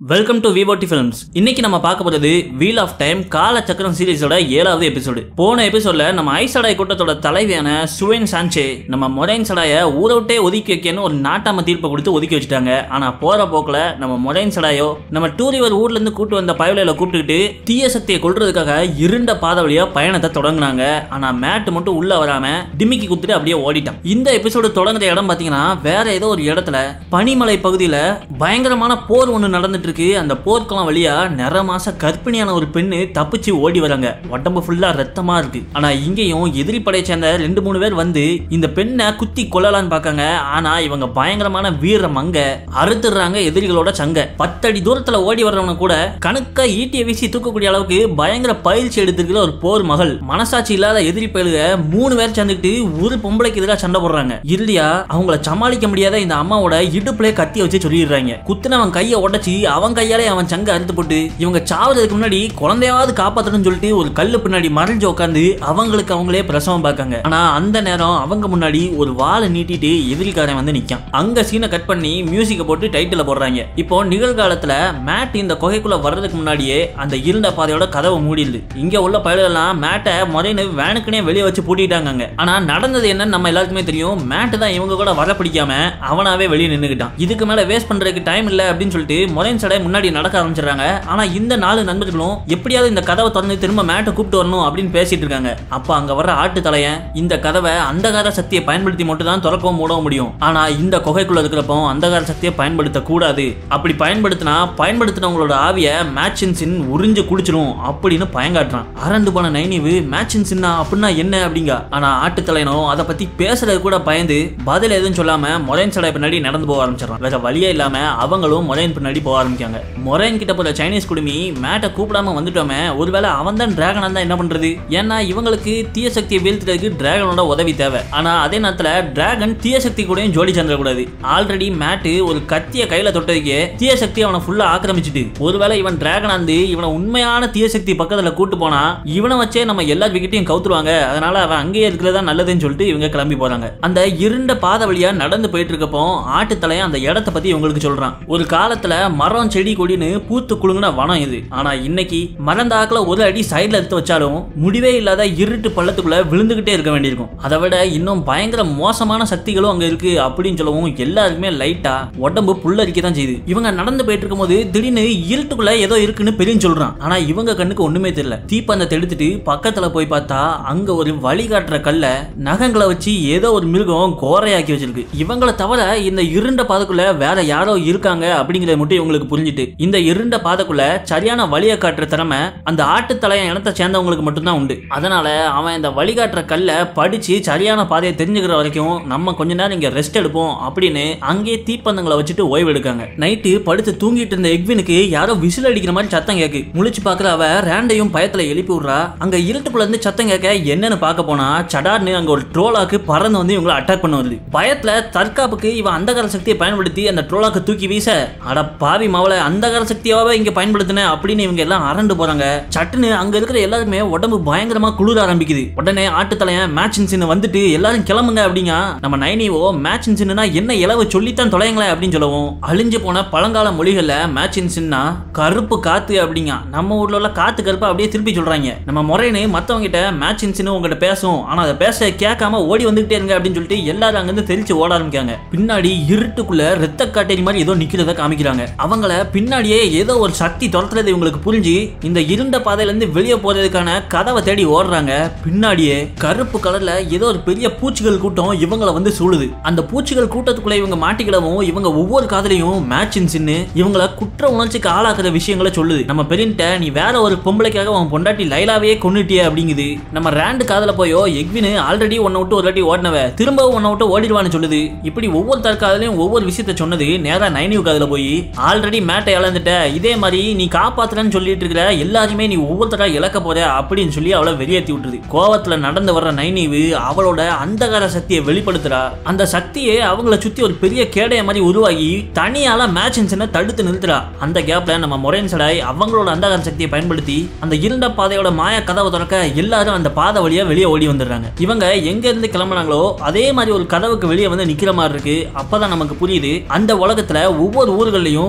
Welcome to VOT Films. இன்னைக்கு நம்ம பார்க்க போறது வீல் ஆஃப் டைம் கால சக்கரம் சீரிஸோட 7வது எபிசோடு. போன எபிசோட்ல நம்ம ஐசடாய் கூட்டத்தோட தலைவியான சுவேன் சான்சே நம்ம மொரைன் சடாயை ஊரை விட்டே ஒதுக்கி வைக்கன்னு ஒரு நாட்டாம தீர்ப்பை கொடுத்து ஒதுக்கி வச்சுட்டாங்க. ஆனா போற போக்குல நம்ம மொரைன் சடாயோ நம்ம டூரிவர் ஊர்ல இருந்து கூட்டு வந்த பயவலையில கூப்பிட்டுக்கிட்டு தீய சக்தியை கொல்றதுக்காக இருண்ட பாதை வழியா பயணத்தை தொடங்கினாங்க. ஆனா மேட் மட்டும் உள்ள வராம டிமிக்கி குத்துட்டு அப்படியே ஓடிட்டான். இந்த எபிசோடு தொடங்குற இடம் பாத்தீங்கன்னா வேற ஏதோ ஒரு இடத்துல பனிமலை பகுதியில பயங்கரமான போர் ஒண்ணு நடந்துட்டு இருக்கு. அந்த போர்க்கலாம் வழியா நிற மாச கர்ப்பிணியான ஒரு பெண்ணு தப்பிச்சு ஓடி வராங்க. உடம்பு ஃபுல்லா ரத்தமா இருக்கு. ஆனா இங்கேயும் எதிரி படையை சேர்ந்த 2-3 பேர் வந்து இந்த பெண்ணை குத்தி கொல்லலான்னு பாக்காங்க. ஆனா இவங்க பயங்கரமான வீர மங்க அறுத்துறாங்க எதிரிகளோட சங்க. 10 அடி தூரத்துல ஓடி வர்றவங்க கூட கணக்க ஈட்டிய வீசி தூக்கக்கூடிய அளவுக்கு பயங்கர பயிற்சி எடுத்திருக்கிற ஒரு போர் மகள். மனசாட்சி இல்லாத எதிரி பயலுக 3 பேர் சேர்ந்துக்கிட்டு ஒரு பொம்பளைக்கு எதிராக சண்டை போடுறாங்க. இல்லையா அவங்கள சமாளிக்க முடியாத இந்த அம்மாவோட இடுப்புல கத்தி வச்சு சொல்லிடுறாங்க. குத்துனவன் கையை உடைச்சி அவன் கையாலே அவன் சங்க அறுத்து போட்டு இவங்க சாவதுக்கு முன்னாடி குழந்தையாவது காப்பாற்றணும்னு சொல்லிட்டு ஒரு கல்லு பின்னாடி மறைஞ்சு உட்காந்து அவங்களுக்கு அவங்களே பிரசவம் பார்க்காங்க. ஆனா அந்த நேரம் அவங்க முன்னாடி ஒரு வாளை நீட்டிட்டு எதிரிக்காரன் வந்து நிக்கான். அங்க சீனை கட் பண்ணி மியூசிக்கை போட்டு டைட்டில் போடுறாங்க. இப்போ நிகழ்காலத்துல மேட் இந்த குகைக்குள்ள வர்றதுக்கு முன்னாடியே அந்த இருண்ட பாதையோட கதவை மூடிடுது. இங்க உள்ள பயலெல்லாம் மேட்டை முறைன்னு வேனுக்குனே வெளியே வச்சு பூட்டிட்டாங்க. ஆனா நடந்தது என்னன்னு நம்ம எல்லாருக்குமே தெரியும். மேட் தான் இவங்க கூட வர பிடிக்காம அவனாவே வெளியே நின்னுக்கிட்டான். இதுக்கு மேல வேஸ்ட் பண்றதுக்கு டைம் இல்ல அப்படின்னு சொல்லிட்டு மொரைன் சடை முன்னாடி நடக்க ஆரம்பிச்சிடறாங்க. ஆனா இந்த 4 நண்பர்களும் எப்படியாவது இந்த கதவை திறந்து திரும்ப மேட்டை கூப்பிட்டு வரணும் அப்படின்னு பேசிட்டு இருக்காங்க. அப்ப அங்க வர்ற ஆட்டு தலையன் இந்த கதவை அந்தகார சக்தியை பயன்படுத்தி மட்டும் தான் திறக்கவும் மூடவும் முடியும். ஆனா இந்த குகைக்குள்ள இருக்கிறப்போ அந்தகார சக்தியை பயன்படுத்த கூடாது. அப்படி பயன்படுத்தினவங்களோட ஆவிய மேட்சின்சின் உறிஞ்சு குடிச்சிரும் அப்படின்னு பயங்காட்டுறான். அரண்டு போன நைனிவு மேட்சின்சின்னா அப்படின்னா என்ன அப்படிங்க. ஆனா ஆட்டு தலையனோ அதை பத்தி பேசுறது கூட பயந்து பதில் எதுவும் சொல்லாம மொரைன் சடை பின்னாடி நடந்து போக ஆரம்பிச்சிடறான். வேற வழியே இல்லாம அவங்களும் மொரைன் பின்னாடி போக ஆரம்பிக்காங்க. மொரைன் கிட்ட போற சைனீஸ் குடுமி மேட்டை கூப்பிடாம வந்துட்டோமே, ஒருவேளை அவன் தான் டிராகனா தான் என்ன பண்றது? ஏன்னா இவங்களுக்கு தீய சக்தியை வீழ்த்துறதுக்கு டிராகனோட உதவி தேவை. ஆனா அதே நேரத்துல டிராகன் தீய சக்தி கூடயும் ஜோடி சேர்ந்துட கூடாது. ஆல்ரெடி மேட்டு ஒரு கத்திய கையில தொட்டதுக்கே தீய சக்தி அவனை ஃபுல்லா ஆக்கிரமிச்சுட்டு, ஒருவேளை இவன் டிராகனா இருந்து இவனை உண்மையான தீய சக்தி பக்கத்துல கூட்டு போனா இவனை வச்சே நம்ம எல்லா விக்கெட்டையும் கவுத்துருவாங்க. அதனால அவன் அங்கேயே இருக்கிறதா நல்லதுன்னு சொல்லிட்டு இவங்க கிளம்பி போறாங்க. அந்த இருண்ட பாதை வழியா நடந்து போயிட்டு இருக்கப்போ ஆட்டு தலையன் அந்த இடத்தை பத்தி இவங்களுக்கு சொல்றான். ஒரு காலத்துல மரம் செடி கொடின்னு பூத்து குலுங்குன வனம் இது. ஆனா இன்னைக்கு மரந்தாக்குல ஒரு அடி சைடுல எடுத்து வச்சாலும் முடிவே இல்லாத இருட்டு பள்ளத்துக்குள்ள விழுந்துகிட்டே இருக்க வேண்டியிருக்கும். அதை விட இன்னும் பயங்கர மோசமான சக்திகளும் அங்க இருக்கு அப்படின்னு சொல்லவும் எல்லாருக்குமே லைட்டா உடம்பு புல்லரிக்க தான் செய்யுது. இவங்க நடந்து போயிட்டு இருக்கும் போது திடீர்னு இருட்டுக்குள்ள ஏதோ இருக்குன்னு பெரியன்னு சொல்றான். ஆனா இவங்க கண்ணுக்கு ஒண்ணுமே தெரியல. தீப்பந்தத்தை எடுத்துட்டு பக்கத்துல போய் பார்த்தா அங்க ஒரு வழிகாட்டுற கல்ல நகங்களை வச்சு ஏதோ ஒரு மிருகம் கோரையாக்கி வச்சிருக்கு. இவங்களை தவிர இந்த இருண்ட பாதைக்குள்ள வேற யாரோ இருக்காங்க அப்படிங்கறத மட்டும் இவங்களுக்கு புரிஞ்சுட்டு இந்த இருண்ட பாதைக்குள்ள சரியான வழியை காட்டுற திறமை அந்த ஆட்டு தலையன் இனத்தை சேர்ந்தவங்களுக்கு மட்டும்தான் உண்டு. அதனால அவன் இந்த வழிகாட்டுற கல்ல படிச்சு சரியான பாதையை தெரிஞ்சுக்கிற வரைக்கும் நம்ம கொஞ்ச நேரம் இங்க ரெஸ்ட் எடுப்போம் அப்படின்னு அங்கே தீப்பந்தங்களை வச்சுட்டு ஓய்வு எடுக்காங்க. நைட்டு படுத்து தூங்கிட்டு இருந்த எக்வினுக்கு யாரோ விசில் அடிக்கிற மாதிரி சத்தம் கேக்கு. முழிச்சு பாக்குற அவ ரேண்டையும் பயத்துல எழுப்பி விடுறா. அங்க இருட்டுக்குள்ள இருந்து சத்தம் கேட்க என்னன்னு பார்க்க போனா சடார்னு அங்க ஒரு ட்ரோலாக்கு பறந்து வந்து இவங்களை அட்டாக் பண்ண வருது. பயத்துல தற்காப்புக்கு இவன் அந்தகார சக்தியை பயன்படுத்தி அந்த ட்ரோலாக்கு தூக்கி வீச, அட பாவி மாவளை அந்தகார சக்தியாவே இங்க பயன்படுத்தின அப்படின்னு இவங்க எல்லாம் அரண்டு போறாங்க. சட்டுன்னு அங்க இருக்கிற எல்லாருமே உடம்பு பயங்கரமா குளிர ஆரம்பிக்குது. உடனே ஆட்டு தலையன் மேட்சின்சின் வந்துட்டு எல்லாரும் கிளம்புங்க அப்படிங்க. நம்ம நைனிவோ மேட்சின்சின்னா என்ன இளவு சொல்லித்தான் தொலைங்களே அப்படின்னு சொல்லவும், அழிஞ்சு போன பழங்கால மொழிகள்ல மேட்சின்சின்னா கருப்பு காத்து அப்படிங்க. நம்ம ஊர்ல உள்ள காத்து கருப்பா அப்படியே திருப்பி சொல்றாங்க. நம்ம முறைன்னு மத்தவங்க கிட்ட மேட்சின்சின் உங்ககிட்ட பேசும், ஆனா அதை பேச கேட்காம ஓடி வந்துகிட்டே இருங்க அப்படின்னு சொல்லிட்டு எல்லாரும் அங்கிருந்து தெரிச்சு ஓட ஆரம்பிக்காங்க. பின்னாடி இருட்டுக்குள்ள ரத்த காட்டேரி மாதிரி ஏதோ நிக்கிறத காமிக்கிறாங்க. அவங்கள பின்னாடியே ஏதோ ஒரு சக்தி துரத்துறது இவங்களுக்கு புரிஞ்சு இந்த இருண்ட பாதையில இருந்து வெளியே போறதுக்கான கதவை தேடி ஓடுறாங்க. பின்னாடியே கருப்பு கலர்ல ஏதோ ஒரு பெரிய பூச்சிகள் கூட்டம் இவங்களை வந்து சூழுது. அந்த பூச்சிகள் கூட்டத்துக்குள்ள இவங்க மாட்டிக்கிடவும் இவங்க ஒவ்வொரு காதலையும் மேட்சின்சின்னு இவங்களை குற்ற உணர்ச்சிக்கு ஆளாக்குற விஷயங்களை சொல்லுது. நம்ம பெரியன்ட்ட நீ வேற ஒரு பொம்பளைக்காக உன் பொண்டாட்டி லைலாவே கொன்னுட்டியே அப்படிங்குது. நம்ம ரேண்டு காதல போயோ எக்வின் ஆல்ரெடி ஒன்ன விட்டு ஒரு வாட்டி ஓடினவ திரும்பவும் ஒன்ன விட்டு ஓடிடுவான்னு சொல்லுது. இப்படி ஒவ்வொரு தற்காதலையும் ஒவ்வொரு விஷயத்த சொன்னது நேரா நைனிவ் காதல போய் ஆல்ரெடி மேட்டை இழந்துட்ட, இதே மாதிரி நீ காப்பாத்துறன்னு சொல்லிட்டு இருக்கிற எல்லாருமே நீ ஒவ்வொருத்தரா இழக்க போற அப்படின்னு சொல்லி அவளை வெளியேற்றி விட்டுருது. கோவத்துல நடந்து வர்ற நைனிவு அவளோட அந்தகார சக்தியை வெளிப்படுத்துறா. அந்த சக்தியை அவங்கள சுத்தி ஒரு பெரிய கேடைய மாதிரி உருவாகி தனியால மேட்சின்சினை தடுத்து நிறுத்துறா. அந்த கேப்ல நம்ம மொரைன் சடாய் அவங்களோட அந்தகார சக்தியை பயன்படுத்தி அந்த இருண்ட பாதையோட மாய கதவை திறக்க எல்லாரும் அந்த பாதை வழியா வெளியே ஓடி வந்துடுறாங்க. இவங்க எங்க இருந்து கிளம்புனாங்களோ அதே மாதிரி ஒரு கதவுக்கு வெளியே வந்து நிக்கிற மாதிரி இருக்கு. அப்பதான் நமக்கு புரியுது அந்த உலகத்துல ஒவ்வொரு ஊர்களையும் ஊருக்கு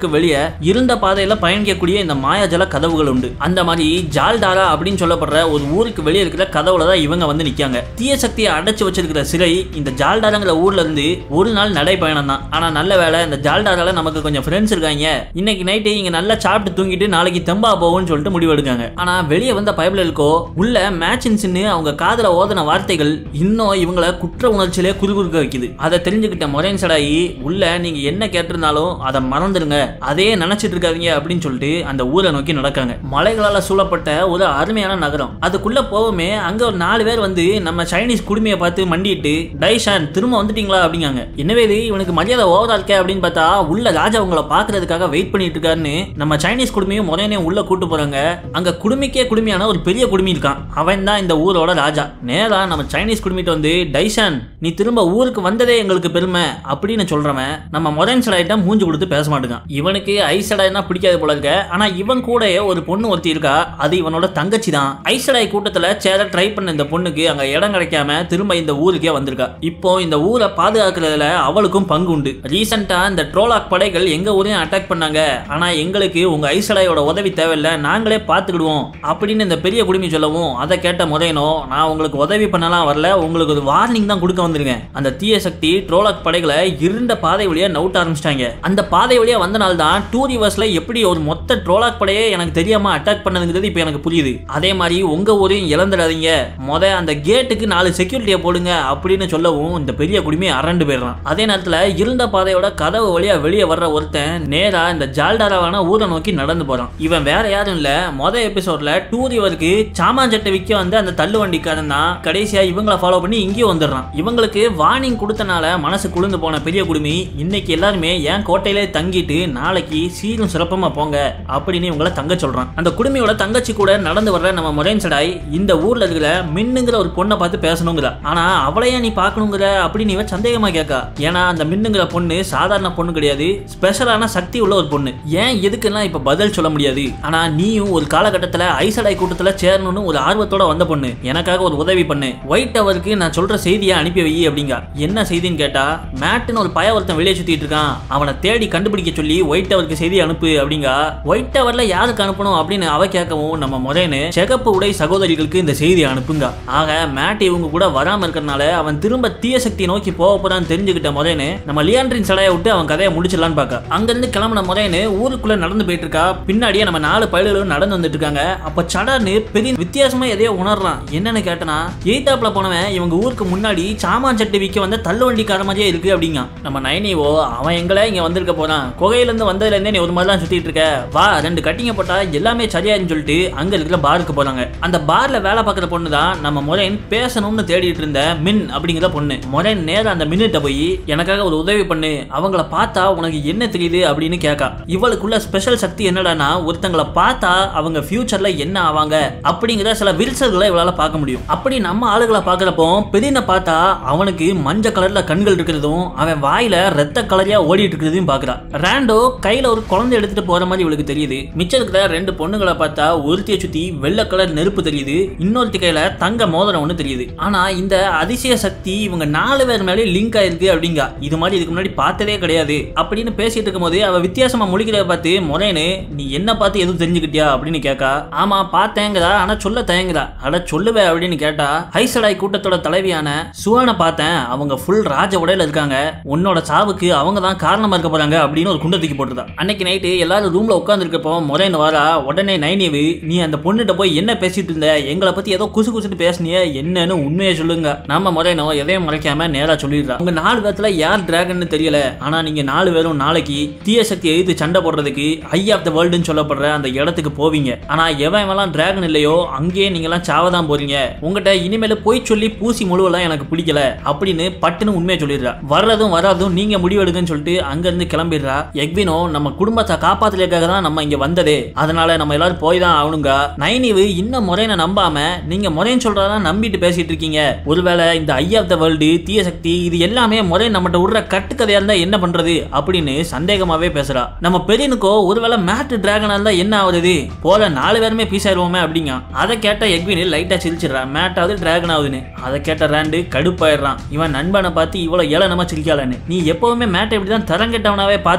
வெளியே இருந்த பாதையில பயணிக்கக்கூடிய இந்த மாயாஜல கதவுகள் உண்டு. அந்த மாதிரி ஜால்டாரா அப்படின்னு சொல்லப்படுற ஒரு ஊருக்கு வெளியே இருக்கிற கதவுல தான் இவங்க வந்து நிக்காங்க. தீய சக்தியை அடைச்சு வச்சிருக்கிற சிறை இந்த ஜால்டாராங்கிற ஊர்ல இருந்து ஒரு நாள் நடைபயணம் தான். ஆனா நல்ல வேலை இந்த ஜால்டாரால நமக்கு கொஞ்சம் ஃப்ரெண்ட்ஸ் இருக்காங்க, இன்னைக்கு நைட்டு இங்க நல்லா சாப்பிட்டு தூங்கிட்டு நாளைக்கு தெம்பா போகும்னு சொல்லிட்டு முடிவு எடுக்காங்க. ஆனா வெளியே வந்த பைபிளுக்கோ உள்ள மேட்சின்ஸ்னு அவங்க காதல ஓதன வார்த்தைகள் இன்னும் இவங்களை குற்ற உணர்ச்சியிலே குறுகுறுக்க வைக்குது. அதை தெரிஞ்சுக்கிட்ட மொரைன் சடாயி உள்ள நீங்க என்ன கேட்டிருந்தாலும் அதை மறந்துடுங்க, அதே நினைச்சிட்டு இருக்காதீங்க அப்படின்னு சொல்லிட்டு அந்த ஊரை நோக்கி நடக்காங்க. மலைகளால சூழப்பட்ட ஒரு அருமையான நகரம். அதுக்குள்ள போகவே அங்க ஒரு 4 பேர் வந்து நம்ம சைனீஸ் குடுமையை பார்த்து மண்டிட்டு டைஷான் திரும்ப வந்துட்டீங்களா அப்படிங்காங்க. என்னவே இது இவனுக்கு மரியாதை ஓவரா இருக்கே அப்படின்னு பார்த்தா உள்ள ராஜா உங்களை பாக்குறதுக்காக வெயிட் பண்ணிட்டு இருக்காருன்னு நம்ம சைனீஸ் குடுமையும் மொரைனையும் உள்ள கூட்டு போறாங்க. அங்க குடுமிக்கே குடுமையான ஒரு பெரிய குடுமி இருக்கான், அவன் தான் இந்த ஊரோட ராஜா. நேரா நம்ம சைனீஸ் குடுமிட்டு வந்து டைஷான் நீ திரும்ப ஊருக்கு வந்ததே எங்களுக்கு பெருமை அப்படின்னு சொல்றவன் நம்ம மொரைன் சடாயிட்ட மூஞ்சி கொடுத்து பேச மாட்டேங்கான். இவனுக்கு ஐசடாய்னா பிடிக்காது போல இருக்க. ஆனா இவன் கூட ஒரு பொண்ணு ஒருத்தி இருக்கா, அது இவனோட தங்கச்சி தான். ஐசடாய் கூட்டத்துல சேர ட்ரை பண்ண இந்த பொண்ணுக்கு அங்க இடம் கிடைக்காம திரும்ப இந்த ஊருக்கே வந்திருக்கா. இப்போ இந்த ஊரை பாதுகாக்கிறதுல அவளுக்கும் பங்கு உண்டு. ரீசெண்டா இந்த ட்ரோலாக் படைகள் எங்க ஊரையும் அட்டாக் பண்ணாங்க, ஆனா எங்களுக்கு உங்க ஐசடாயோட உதவி தேவையில்லை, நாங்களே பார்த்துக்கிடுவோம் அப்படின்னு இந்த பெரிய குடுமி சொல்லவும் அதை கேட்ட மொரைனோ நான் உங்களுக்கு உதவி பண்ணலாம் வரல, உங்களுக்கு ஒரு வார்னிங் தான் கொடுக்க வந்திருக்கேன். அந்த தீய சக்தி ட்ரோலாக் படைகளை இருண்ட பாதை வழியா நவுட்ட ஆரம்பிச்சிட்டாங்க. அந்த பாதை வழியா வந்தனால தான் டூ ரிவர்ஸ்ல எப்படி ஒரு மொத்த ட்ரோலாக் படையே எனக்கு தெரியாம அட்டாக் பண்ணதுங்கிறது இப்ப எனக்கு புரியுது. அதே மாதிரி உங்க ஊரையும் இழந்துடாதீங்க, அந்த கேட்டுக்கு 4 செக்யூரிட்டியை போடுங்க அப்படின்னு சொல்லவும் இந்த பெரிய குடுமி அரண்டு போயிடுறான். அதே நேரத்துல இருண்ட பாதையோட கதவு வழியா வெளியே வர்ற ஒருத்தன் நேரா இந்த ஜால்டாராவான ஊரை நோக்கி நடந்து போறான். இவன் வேற யாரும் இல்ல, மொதல் எபிசோட்ல டூ ரிவருக்கு சாமான் சட்டை விற்க வந்து அந்த தள்ளு வண்டிக்காரன் தான் கடைசியா இவங்களை ஃபாலோ பண்ணி இங்கேயும் வந்துடுறான். இவங்களுக்கு வார்னிங் கொடுத்தனால மனசு குளிர்ந்து போன பெரிய குடுமி இன்னைக்கு எல்லாருமே என் கோட்டையிலே தங்கிட்டு நாளைக்கு சீரும் சிறப்பமா போங்க அப்படின்னு இவங்களை தங்க சொல்றான். அந்த குடுமியோட தங்கச்சி கூட நடந்து வர்ற நம்ம மொரைன் சடாய் இந்த ஊர்ல இருக்கிற மின்னுங்கிற ஒரு பொண்ணை பார்த்து பேசணுங்கிற, ஆனா அவளையா நீ பாக்கணுங்கிற அப்படின்னு இவன் சந்தேகமா கேட்கா. ஏன்னா அந்த மின்னுங்கிற பொண்ணு சாதாரண பொண்ணு கிடையாது, ஸ்பெஷலான சக்தி உள்ள ஒரு பொண்ணு. ஏன் எதுக்குன்னா இப்ப பதில் சொல்ல முடியாது. ஆனா நீயும் ஒரு காலகட்டத்துல ஐசடாய் கூட்டத்துல சேரணும்னு ஒரு ஆர்வத்தோட வந்த பொண்ணு, எனக்காக ஒரு உதவி பண்ணு, ஒயிட் டவருக்கு நான் சொல்ற செய்தியை அனுப்பி வை அப்படிங்க. என்ன செய்தின்னு கேட்டா மேட்னு ஒரு பய ஒருத்தன் வெளியே சுத்திட்டு இருக்கான், அவனை தேடி கண்டுபிடிக்க சொல்லி ஒயிட் டவருக்கு செய்தி அனுப்பு அப்படிங்க. ஒயிட் டவர்ல யாருக்கு அனுப்பணும் அப்படின்னு அவ கேட்கவும் நம்ம மொரைனு சிகப்பு உடை சகோதரிகளுக்கு இந்த செய்தி அனுப்புங்க. ஆக மேட் இவங்க கூட வராம இருக்கிறனால அவன் திரும்ப தீய சக்தி நோக்கி போக போறான்னு தெரிஞ்சுக்கிட்ட மொரைனு நம்ம லியாண்ட்ரின் சடையை விட்டு அவன் கதையை முடிச்சிடலான்னு பார்க்க அங்கிருந்து கிளம்பின மொரைனு ஊருக்குள்ள நடந்து போயிட்டு இருக்கா. பின்னாடியே நம்ம 4 பயல்களும் நடந்து வந்துட்டு இருக்காங்க. அப்ப சடான்னு பெரிய வித்தியாசமா எதையோ உணர்றான். என்னன்னு கேட்டனா எய்தாப்ல போனவன் இவங்க ஊருக்கு முன்னாடி சாமான் சட்டை விற்க வந்த தள்ளு வண்டிக்கார மாதிரியே இருக்கு அப்படிங்க. நம்ம நைனிவோ அவன் எங்களை இங்க வந்திருக்க போறான், குகையில இருந்து வந்ததுல இருந்தே நீ ஒரு மாதிரி தான் சுத்திட்டு இருக்க, வா 2 கட்டிங்க போட்டா எல்லாமே சரியான்னு சொல்லிட்டு அங்க இருக்கிற பாருக்கு போறாங்க. அந்த பார்ல வேலை பார்க்குற பொண்ணு தான் நம்ம மொரைன் பேசணும்னு தேடிட்டு இருந்த மின் அப்படிங்கிற பொண்ணு. மொரைன் நேரம் அந்த மின்னிட்ட போய் எனக்காக ஒரு உதவி பண்ணு, அவங்கள பார்த்தா உனக்கு என்ன தெரியுது அப்படின்னு கேட்கா. இவளுக்குள்ள ஸ்பெஷல் சக்தி என்னடானா ஒருத்தங்களை பார்த்தா அவங்க ஃபியூச்சர்ல என்ன ஆவாங்க அப்படிங்கிற சில வில்சர்களை இவளால பார்க்க முடியும். அப்படி நம்ம ஆளுகளை பார்க்கறப்போ பெரியனை பார்த்தா அவனுக்கு மஞ்சள் கலர்ல கண்கள் இருக்கிறதும் அவன் வாயில ரத்த கலரியா ஓடிட்டு இருக்கிறதையும் பாக்குறா. ராண்டோ கையில ஒரு குழந்தை எடுத்துட்டு போற மாதிரி இவளுக்கு தெரியுது. மிச்சம் இருக்கிற 2 பொண்ணுங்களை பார்த்தா ஒருத்திய சுத்தி வெள்ளை கலர் நெருப்பு தெரியுது, இன்னொருத்தி கையில தங்க மோதிரம் ஒண்ணு தெரியுது. ஆனா இந்த அதிசய சக்தி இவங்க 4 பேர் மேலே லிங்க் ஆயிருக்கு அப்படிங்க. இது மாதிரி இதுக்கு முன்னாடி பார்த்ததே கிடையாது அப்படின்னு பேசிட்டு இருக்கும் போது அவ வித்தியாசமா முழிக்கிறத பார்த்து மொரைனு நீ என்ன பார்த்து எதுவும் தெரிஞ்சுக்கிட்டியா அப்படின்னு கேட்கா. ஆமா பார்த்தேங்கிறா, ஆனா சொல்ல தயங்குறா. அட சொல்லுவே அப்படின்னு கேட்டா ஐசடாய் கூட்டத்தோட தலைவியான சுவானை பார்த்தேன், அவங்க ஃபுல் ராஜ உடையில இருக்காங்க, உன்னோட சாவுக்கு அவங்க தான் காரணமா இருக்க போறாங்க அப்படின்னு ஒரு குண்டை தூக்கி போட்டுதா. அன்னைக்கு நைட்டு எல்லாரும் ரூம்ல உட்கார்ந்து இருக்கப்போ மொரைன் வாரா. உடனே நைனிவு நீ அந்த பொண்ணுகிட்ட போய் என்ன பேசிட்டு இருந்த, எங்களை பத்தி ஏதோ குசு குசுட்டு பேசினிய, என்னன்னு உண்மையை சொல்லுங்க. நம்ம மொரைனோ எதையும் மறைக்காம நேரா சொல்லிடுறா. உங்க 4 பேர்த்துல யார் டிராகன் தெரியல, ஆனா நீங்க 4 பேரும் நாளைக்கு தீய சக்தியை எதிர்த்து சண்டை போடுறதுக்கு ஐ ஆஃப் த வேர்ல்டுன்னு சொல்லப்படுற அந்த இடத்துக்கு போவீங்க. ஆனா எவன் டிராகன் இல்லையோ அங்கேயே நீங்க எல்லாம் சாவதான் போறீங்க, உங்ககிட்ட இனிமேல போய் சொல்லி பூசி முழுவலாம் எனக்கு பிடிக்கல அப்படின்னு பட்டுன்னு உண்மையை சொல்லிடுறா. வர்றதும் வராதும் நீங்க முடிவெடுங்கன்னு சொல்லிட்டு அங்க இருந்து கிளம்பிடுறா. எக்வினோ நம்ம குடும்பத்தை காப்பாத்துறதுக்காக தான் நம்ம இங்க வந்ததே, அதனால நம்ம எல்லாரும் போய் தான் ஆகணுங்க. நைனிவு இன்னும் மொரைனை நம்பாம நீங்க மொரைன் சொல்றதான் நம்பிட்டு பேசிட்டு இருக்கீங்க, ஒருவேளை இந்த ஐ ஆஃப் த வேர்ல்டு தீய சக்தி இது எல்லாமே மொரைன் நம்மகிட்ட விடுற கட்டுக்கதையா இருந்தா என்ன பண்றது அப்படின்னு சந்தேகமாவே பேசுறா. நம்ம பெரியனுக்கோ ஒருவேளை மேட் டிராகனா இருந்தா என்ன ஆகுது, போல 4 பேருமே பீஸ் ஆயிடுவோமே அப்படிங்க. அதை கேட்ட எக்வின் லைட்டா சிரிச்சிடறா, மேட்டாவது டிராகன் ஆகுதுன்னு. அதை கேட்ட ராண்டு கடுப்பாயிடுறான். இவன் நண்பனை பார்த்து இவ்வளவு ஏளனமா சிரிக்காளன்னு, நீ எப்பவுமே மேட்டை இப்படிதான் தரங்கெட்டவனாவே பாத்துருக்க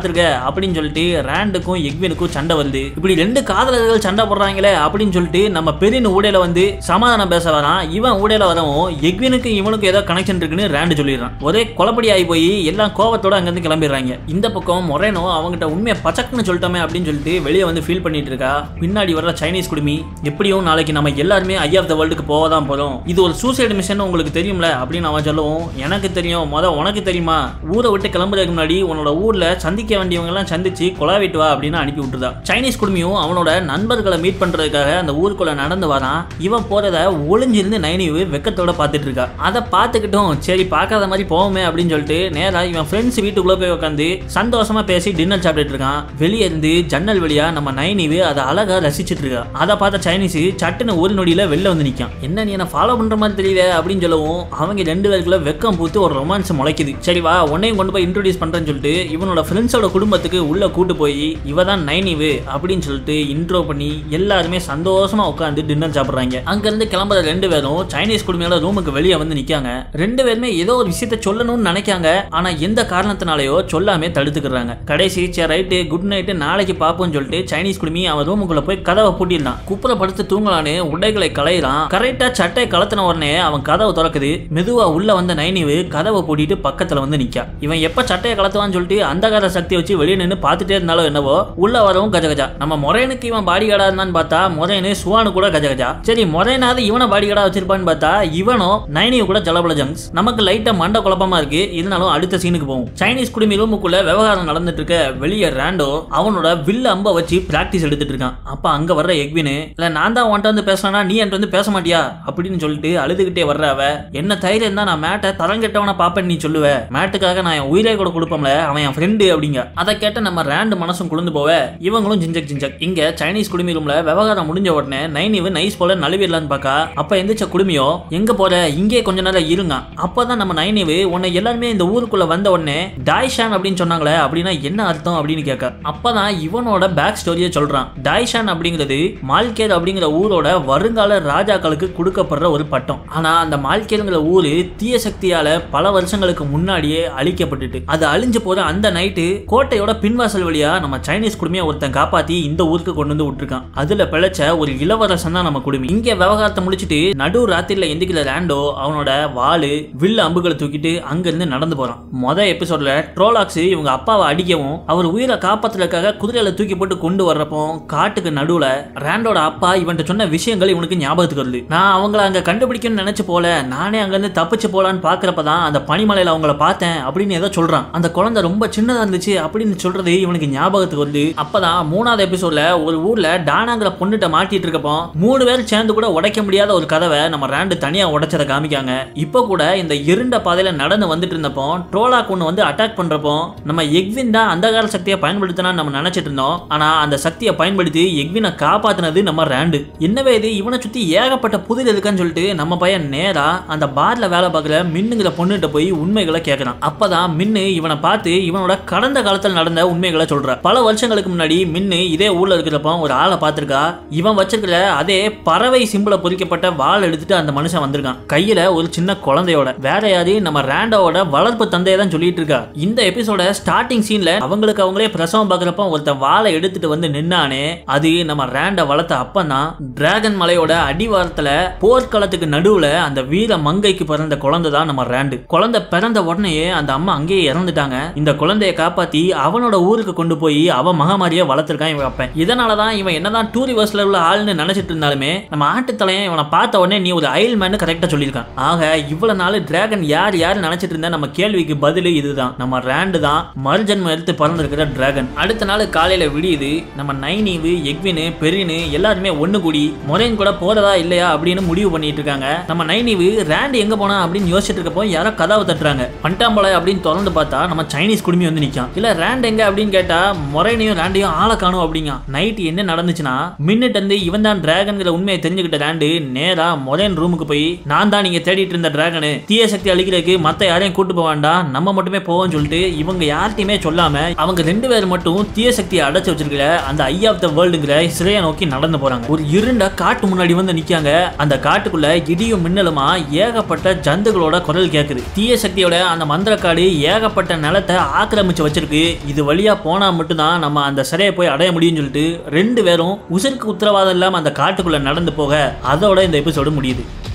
அப்படின்னு சொல்லிட்டு ராண்டுக்கும் எக்வினுக்கும் சண்டை வருது. இப்படி ரெண்டு காதலர்கள் சண்டை போடுறாங்களே அப்படின்னு சொல்லிட்டு நம்ம பெரிய ஊடையில வந்து சமாதானம் பேச வரான். இவன் ஊடையில வரவும் எக்வினுக்கு இவனுக்கு ஏதோ கனெக்ஷன் இருக்குன்னு ராண்டு சொல்லிடுறான். ஒரே குழப்படி ஆகி போய் எல்லாம் கோவத்தோட அங்கிருந்து கிளம்பிடுறாங்க. இந்த பக்கம் மொரேனோ அவங்கிட்ட உண்மையை பச்சக்குன்னு சொல்லிட்டோமே அப்படின்னு சொல்லிட்டு வெளியே வந்து ஃபீல் பண்ணிட்டு இருக்கா. பின்னாடி வர்ற சைனீஸ் குடுமி எப்படியும் நாளைக்கு நம்ம எல்லாருமே ஐ ஆஃப் த வேர்ல்டுக்கு போவதான் போறோம், இது ஒரு சூசைட் மிஷன் உங்களுக்கு தெரியும்ல அப்படின்னு அவன் சொல்லவும், எனக்கு தெரியும், உனக்கு தெரியுமா, ஊரை விட்டு கிளம்புறதுக்கு முன்னாடி உன்னோட ஊர்ல சந்திக்க வேண்டியவங்க எல்லாம் சந்திச்சு கொலாவிட்டு வா அப்படின்னு அனுப்பி விட்டுருதா. சைனீஸ் குடுமியும் அவனோட நண்பர்களை மீட் பண்றதுக்காக அந்த ஊருக்குள்ள நடந்து வரான். இவன் போறத ஒளிஞ்சிருந்து நைனிவு வெக்கத்தோட பார்த்துட்டு இருக்கா. அதை பார்த்துக்கிட்டும் சரி பார்க்காத மாதிரி போவோமே அப்படின்னு சொல்லிட்டு நேரா இவன் ஃப்ரெண்ட்ஸ் வீட்டுக்குள்ள போய் உட்காந்து சந்தோஷமா பேசி டின்னர் சாப்பிட்டு இருக்கான். வெளியே இருந்து ஜன்னல் வழியா நம்ம நைனிவு அதை அழகா ரசிச்சுட்டு இருக்கா. அதை பார்த்த சைனீஸ் சட்டுன்னு ஒரு நொடியில வெளில வந்து நிற்கான். என்ன நீ என்ன ஃபாலோ பண்ற மாதிரி தெரியல அப்படின்னு சொல்லவும் அவங்க ரெண்டு பேருக்குள்ள வெக்கம் பூத்து ஒரு ரொமான்ஸ் முளைக்குது. சரி வா உன்னையும் கொண்டு போய் இன்ட்ரோடியூஸ் பண்றேன்னு சொல்லிட்டு இவனோட ஃப்ரெண்ட்ஸோட குடும்பத்துக்கு உள்ள கூட்டு போய் இவ தான் நைனிவு அப்படின்னு சொல்லிட்டு இன்ட்ரோ பண்ணி எல்லாருமே சந்தோஷமா உட்காந்து டின்னர் சாப்பிடுறாங்க. அங்க இருந்து கிளம்புற ரெண்டு பேரும் சைனீஸ் குடுமையோட ரூமுக்கு வெளியே வந்து நிக்காங்க. ரெண்டு பேருமே ஏதோ ஒரு விஷயத்த சொல்லணும்னு நினைக்காங்க. ஆனா எந்த காரணத்தினாலயோ சொல்லாமே தடுத்துக்கிறாங்க. கடைசி சரி ரைட்டு குட் நைட்டு நாளைக்கு பாப்போம்னு சொல்லிட்டு சைனீஸ் குடுமி அவன் ரூமுக்குள்ள போய் கதவை பூட்டிருந்தான். குப்புற படுத்து தூங்கலான்னு உடைகளை களையிறான். கரெக்டா சட்டை கலத்தின உடனே அவன் கதவை திறக்குது. மெதுவா உள்ள வந்த நைனிவு கதவை பூட்டிட்டு பக்கத்துல வந்து நிக்கா. இவன் எப்ப சட்டையை கலத்துவான்னு சொல்லிட்டு அந்தகார சக்தி வச்சு வெளியே நின்று பார்த்துட்டே இருந்தாலும் என்னவோ உள்ள வரவும் கஜகஜா. நம்ம மொரேனுக்கு இவன் பாடி கார்டா இருந்தான்னு பார்த்தா மொரேனு சுவானு கூட கஜகஜா. சரி மொரேனாவது இவனை பாடி கார்டா வச்சிருப்பான்னு பார்த்தா இவனோ நைனிவு கூட ஜலபல ஜங்ஸ். நமக்கு லைட்டா மண்ட குழப்பமா இருக்கு. இருந்தாலும் அடுத்த சீனுக்கு போவோம். சைனீஸ் குடுமி ரூமுக்குள்ள விவகாரம் நடந்துட்டு இருக்க. வெளியே ராண்டோ அவனோட வில்ல அம்ப வச்சு பிராக்டிஸ் எடுத்துட்டு இருக்கான். அப்ப அங்க வர்ற எக்வினு இல்ல நான் தான் உன்ட்ட வந்து பேசினா நீ என்கிட்ட வந்து பேச மாட்டியா அப்படின்னு சொல்லிட்டு அழுதுகிட்டே வர்ற அவ என்ன தைரியம் தான் நான் மேட்டை தரங்கெட்டவனை பாப்பேன் நீ சொல்லுவ, மேட்டுக்காக நான் என் உயிரை கூட கொடுப்போம்ல அவன் என் ஃப்ரெண்டு அப்படிங்க. அதை கேட்ட நம்ம ராண்டு மனசும் குளிர்ந்து போவ. இவங்களும் ஜிஞ்சக். இங்க சைனீஸ் குடுமி ரூம்ல விவகாரம் முடிஞ்ச உடனே நைனிவு நைஸ் போல நழுவிடலான்னு பாக்கா. அப்ப எந்திரிச்ச குடுமியோ எங்க போற இங்கே கொஞ்ச நேரம் இருங்க. அப்பதான் நம்ம நைனிவு உன்னை எல்லாருமே இந்த ஊருக்குள்ள வந்த உடனே டாய்ஷான் அப்படின்னு சொன்னாங்களே அப்படின்னா என்ன அர்த்தம் அப்படின்னு கேட்க. அப்பதான் இவனோட பேக் ஸ்டோரியை சொல்றான். டாய்ஷான் அப்படிங்கிறது மால்கேர் அப்படிங்கிற ஊரோட வருங்கால ராஜாக்களுக்கு கொடுக்கப்படுற ஒரு பட்டம். ஆனா அந்த மால்கேருங்கிற ஊரு தீய சக்தியால பல வருஷங்களுக்கு முன்னாடியே அழிக்கப்பட்டுட்டு அது அழிஞ்சு போற அந்த நைட்டு கோட்டையோட பின்வாசல் வழியா நம்ம சைனீஸ் குடுமையை ஒருத்தன் காப்பாத்தி இந்த ஊருக்கு கொண்டு வந்து விட்டுருக்கான். அதுல பிழைச்ச ஒரு இளவரசன் தான் நம்ம குடுமி. இங்க விவகாரத்தை முடிச்சுட்டு நடு ராத்திரில எந்திக்கிற ராண்டோ அவனோட வாளு வில்லு அம்புகளை தூக்கிட்டு அங்க இருந்து நடந்து போறான். மொதல் எபிசோட்ல ட்ரோலாக்ஸ் இவங்க அப்பாவை அடிக்கவும் அவர் உயிரை காப்பாத்துறதுக்காக குதிரையில தூக்கி போட்டு கொண்டு வர்றப்போ காட்டுக்கு நடுவுல ராண்டோட அப்பா இவன்ட்ட சொன்ன விஷயங்கள் இவனுக்கு ஞாபகத்துக்கு வருது. நான் அவங்கள அங்க கண்டுபிடிக்கணும்னு நினைச்சு போல நானே அங்க இருந்து தப்பிச்சு போலான்னு பாக்குறப்பதான் அந்த பனிமலையில அவங்கள பார்த்தேன் அப்படின்னு ஏதோ சொல்றான். அந்த குழந்தை ரொம்ப சின்னதா இருந்துச்சு அப்படின்னு சொல்றது இவனுக்கு ஞாபகத்துக்கு வருது. அப்பதான் மூணாவது எபிசோட்ல ஒரு ஊர்ல டானாங்கிற பொண்ணுட்ட மாட்டிட்டு இருக்கப்போ 3 பேர் சேர்ந்து கூட உடைக்க முடியாத ஒரு கதவை நம்ம ராண்டு தனியா உடைச்சதை காமிக்காங்க. இப்ப கூட இந்த இருண்ட பாதையில நடந்து வந்துட்டு இருந்தப்போ ட்ரோலாக் ஒண்ணு வந்து அட்டாக் பண்றப்போ நம்ம எக்வின் தான் அந்தகார சக்தியை பயன்படுத்தினா நம்ம நினைச்சிட்டு இருந்தோம். ஆனா அந்த சக்தியை பயன்படுத்தி எக்வினை காப்பாத்தினது நம்ம ராண்டு. என்னவே இது இவனை சுத்தி ஏகப்பட்ட புதிர் இருக்கான்னு சொல்லிட்டு நம்ம பையன் நேரா அந்த பார்ல வேலை பார்க்குற மின்னுங்கிற பொண்ணுகிட்ட போய் உண்மைகளை கேட்கறான். அப்பதான் மின்னு இவனை பார்த்து இவனோட கடந்த காலத்தில் நடந்த உண்மைகளை சொல்ற. பல வருஷங்களுக்கு முன்னாடி மின்னு இதே ஊர்ல இருக்கிறப்ப ஒரு ஆளை பார்த்திருக்கா. இவன் வச்சிருக்கிற அதே பறவை சிம்பிள பொறிக்கப்பட்ட வாள் எடுத்துட்டு அந்த மனுஷன் வந்திருக்கான். கையில ஒரு சின்ன குழந்தையோட. வேற யாரு நம்ம ராண்டோட வளர்ப்பு தந்தையை தான் சொல்லிட்டு இருக்கா. இந்த எபிசோட ஸ்டார்டிங் சீன்ல அவங்களுக்கு அவங்களே பிரசவம் பார்க்கறப்ப ஒருத்தன் வாளை எடுத்துட்டு வந்து நின்னானே அது நம்ம ராண்ட வளர்த்த அப்பதான் டிராகன் மலையோட அடிவாரத்துல போர்க்களத்துக்கு நடுவுல அந்த வீர மங்கைக்கு பிறந்த குழந்தை தான் நம்ம ராண்டு. குழந்தை பிறந்த உடனே அந்த அம்மா அங்கேயே இறந்துட்டாங்க. இந்த குழந்தைய காப்பாத்தி அவனோட ஊருக்கு கொண்டு போய் அவன் மகாமாரியா வளர்த்திருக்கான் இவன் அப்பன். இதனாலதான் இவன் என்னதான் டூரிவர்ஸ்ல உள்ள ஆள்னு நினைச்சிட்டு இருந்தாலுமே நம்ம ஆட்டுத்தலையன் இவனை பார்த்த உடனே நீ ஒரு அயல்மேன் கரெக்டா சொல்லியிருக்கான். ஆக இவ்வளவு நாள் டிராகன் யார் நினைச்சிட்டு இருந்த நம்ம கேள்விக்கு பதில் இதுதான். நம்ம ராண்டு தான் மறுஜன்மம் எடுத்து பறந்திருக்கிற டிராகன். அடுத்த நாள் காலையில விடியுது. நம்ம நைனிவு எக்வினு பெரினு எல்லாருமே ஒண்ணு கூடி மொரேன் கூட போறதா இல்லையா அப்படின்னு முடிவு பண்ணிட்டு இருக்காங்க. நம்ம நைனிவு ராண்டு எங்க போனா அப்படின்னு யோசிச்சுட்டு இருக்கப்போ யாரோ கதவை தட்டுறாங்க. பண்டாம்பளை அப்படின்னு திறந்து பார்த்தா நம்ம சைனீஸ் குடுமி வந்து நிக்கான். இல்ல ராண்டு எங்க அப்படின்னு கேட்டா மொரேனையும் ராண்டையும் ஆளை காணும் அப்படிங்க. நைட் என்ன நடந்துச்சுன்னா மின்னிட்டு இருந்து இவன் தான் டிராகன்கிற உண்மையை தெரிஞ்சுக்கிட்ட ராண்டு நேரா மொரேன் ரூமுக்கு போய் நான் தான் நீங்க தேடிட்டு இருந்த டிராகனு தீய சக்தி அழிக்கிறதுக்கு மத்த யாரையும் கூட்டு போக வேண்டாம் நம்ம மட்டுமே போவோம்னு சொல்லிட்டு இவங்க யார்ட்டையுமே சொல்லாம அவங்க 2 பேர் மட்டும் தீய சக்தியை அடைச்சு வச்சிருக்கிற அந்த ஐ ஆஃப் த வேர்ல்டுங்கிற சிறையை நோக்கி நடந்து போறாங்க. ஒரு இருண்ட காட்டு முன்னாடி வந்து நிக்காங்க. அந்த காட்டுக்குள்ள இடியும் மின்னலுமா ஏகப்பட்ட ஜந்துகளோட குரல் கேக்குது. தீய சக்தியோட அந்த மந்திரக்காடு ஏகப்பட்ட நிலத்தை ஆக்கிரமிச்சு வச்சிருக்கு. இது இது வழியா போனா மட்டும்தான் நம்ம அந்த சிறையை போய் அடைய முடியும்னு சொல்லிட்டு ரெண்டு பேரும் உசருக்கு உத்தரவாதம் இல்லாம அந்த காட்டுக்குள்ள நடந்து போக அதோட இந்த எபிசோடு முடியுது.